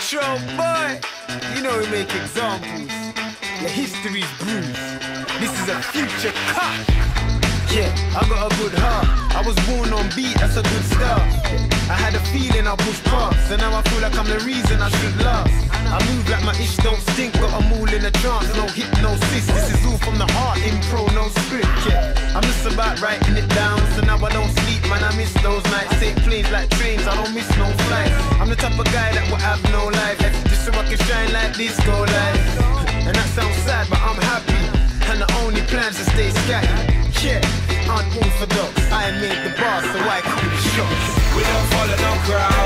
Control boy, you know we make examples. Your history's bruised. This is a future cut. Yeah, I got a good heart. I was born on beat, that's a good start. I had a feeling I'll push past, and now I feel like I'm the reason I should last. I move like my ish don't stink, got them all in a trance. No hypnosis, this is all from the heart. Impro, no script, yeah. I'm just about writing it down, so now I don't sleep, man, I miss those nights. Take planes like trains, I don't miss no flights. I'm the type of guy that will have no life, just so I can shine like disco lights. And that sounds sad, but I'm happy, and the only plan's to stay scatty. Yeah, unorthodox, I made the bar, so I call the shots. We don't follow no crowd.